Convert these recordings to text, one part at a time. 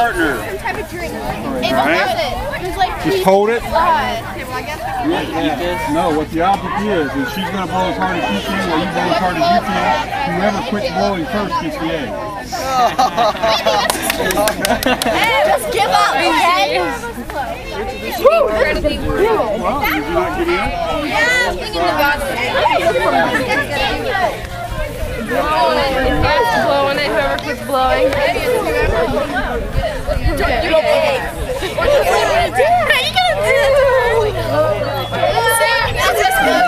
partner. Some type of drink. Just hold it. No, what the object is she's going to blow as hard as she can, while you blow as hard as you can. Whoever quits blowing first gets the egg. Hey, let's give up, okay? Well, did you not get in? Yeah, I'm thinking about it. It's blowing it, whoever quits blowing. Don't do it. How you gonna do it? That's just good.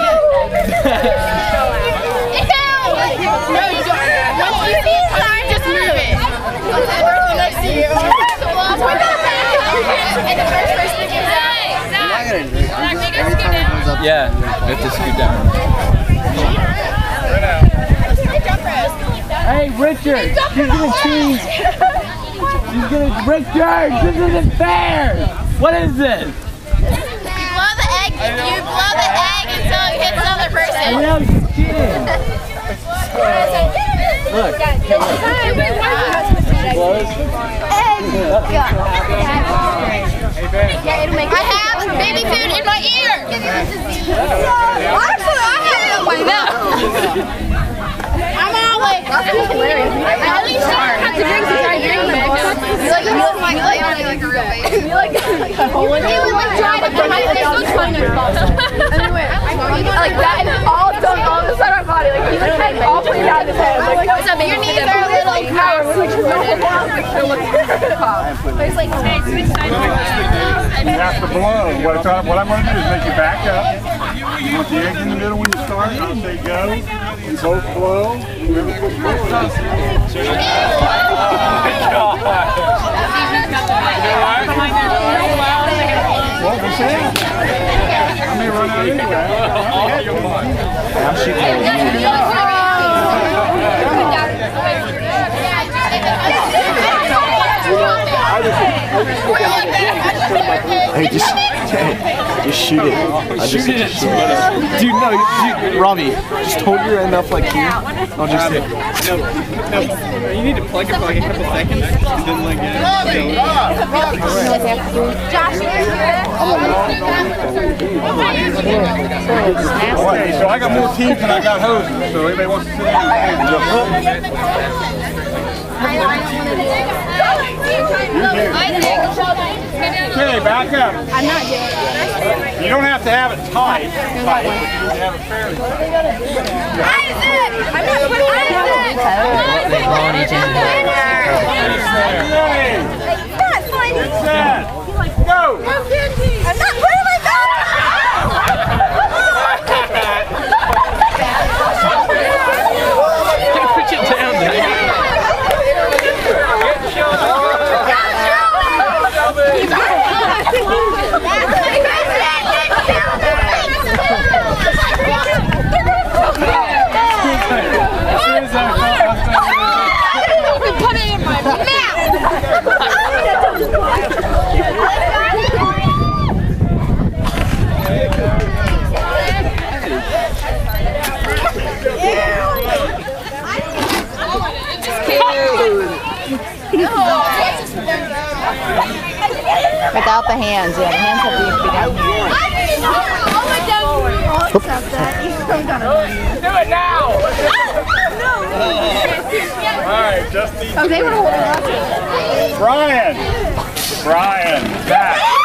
No, you don't. Once you see it coming, just move it. Once the person next to you. And the first person that gets out. Yeah, we have to scoot down. Hey, Richard, she's gonna cheese. She's gonna, Richard, this isn't fair. What is this? You blow the egg until it hits another person. I know, she's cheating. Look. I have baby food in my ear. Actually, I have it in my mouth. I'm always. At least I have to drink some dry drink. You like a real baby. You like a whole one. It was like dried up to my face. Anyway, like that and all done all of a sudden my body. Like he's like all putting out his head. Like so your knees are a little power. But it's like You have to blow. What I'm going to do is make you back up. You want the egg in the middle when you start. I'll say go. And both blow. Whoever puts blowing. What was that? I may run out anyway. I'm shooting at Hey, just shoot it. Shoot it at somebody. Dude, no, Robbie, just hold your end up like here. I'll just hit. No, you need to plug it for like a couple seconds and then like Okay, so I got more teams than I got hoses, so anybody wants to sit Okay, back up. I'm not doing it. You don't have to have it tight, but you need to have it fairly tight. Isaac! I'm not putting Isaac! That's funny. Get set. Go! I'm not putting my phone! Put it down there. Put it in my mouth! Without the hands, yeah, the hands have to be down here. Do it now! Alright, just these Oh, they were holding up. Brian! Back!